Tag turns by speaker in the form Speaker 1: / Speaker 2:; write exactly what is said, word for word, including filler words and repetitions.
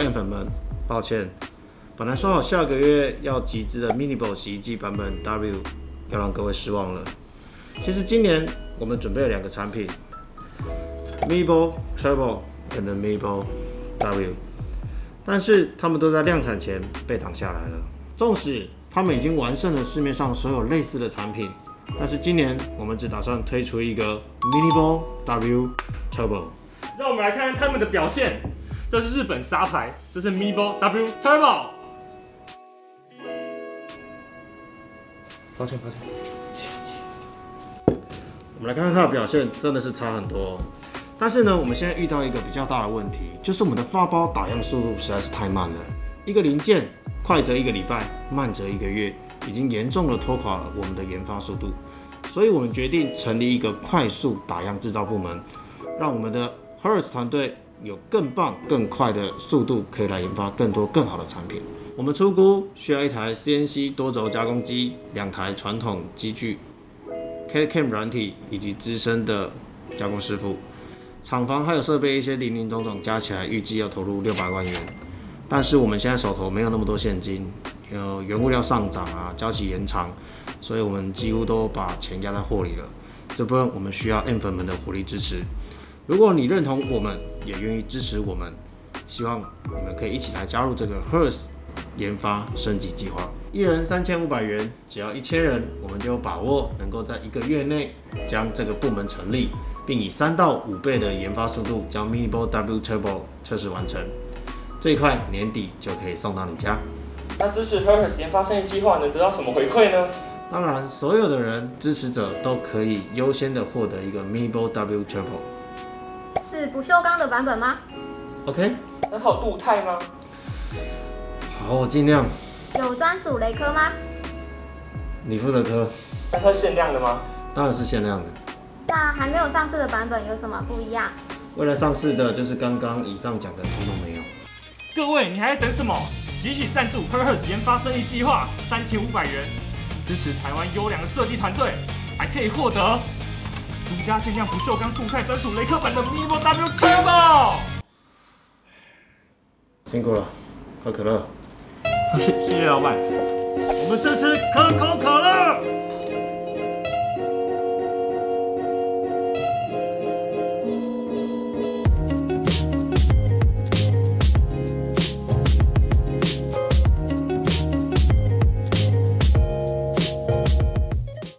Speaker 1: M 粉们，抱歉，本来说好下个月要集资的 Minibo 洗衣机版本 W 要让各位失望了。其实今年我们准备了两个产品 ，Minibo Turbo 跟 Minibo W， 但是他们都在量产前被挡下来了。纵使他们已经完胜了市面上所有类似的产品，但是今年我们只打算推出一个 Minibo W Turbo。
Speaker 2: 让我们来看看他们的表现。这是日本沙牌，这是 Minibo W Turbo。抱歉，抱歉。
Speaker 1: 我们来看看它的表现，真的是差很多哦。但是呢，我们现在遇到一个比较大的问题，就是我们的发包打样速度实在是太慢了。一个零件快则一个礼拜，慢则一个月，已经严重的拖垮了我们的研发速度。所以我们决定成立一个快速打样制造部门，让我们的 Hertz 团队有更棒、更快的速度，可以来研发更多更好的产品。我们初估需要一台 C N C 多轴加工机、两台传统机具、C A D/C A M 软体以及资深的加工师傅。厂房还有设备一些零零总总加起来，预计要投入六百万元。但是我们现在手头没有那么多现金，有原物料上涨啊，交期延长，所以我们几乎都把钱压在货里了。这部分我们需要 M 粉们的火力支持。如果你认同我们，也愿意支持我们，希望你们可以一起来加入这个 Hertz 研发升级计划。一人三千五百元，只要一千人，我们就有把握能够在一个月内将这个部门成立，并以三到五倍的研发速度将 Minibo W Turbo 测试完成。这一块年底就可以送到你家。
Speaker 2: 那支持 Hertz 研发升级计划能得到什么回馈呢？
Speaker 1: 当然，所有的人支持者都可以优先的获得一个 Minibo W Turbo。
Speaker 3: 是不锈钢的版本吗
Speaker 1: ？OK。
Speaker 2: 那它有镀钛吗？
Speaker 1: 好，我尽量。
Speaker 3: 有专属雷科吗？
Speaker 1: 你负责科。
Speaker 2: 那它限量的吗？
Speaker 1: 当然是限量的。
Speaker 3: 那还没有上市的版本有什么不一样？
Speaker 1: 未来上市的就是刚刚以上讲的，通通没有。
Speaker 2: 各位，你还在等什么？集体赞助 Hertz 研发升级计划三千五百元，支持台湾优良的设计团队，还可以获得独家限量不锈钢镀钛专属雷克版的 Minibo W Turbo。
Speaker 1: 辛苦了，喝可乐。
Speaker 2: 谢谢老板。
Speaker 1: 我们支持可口可乐。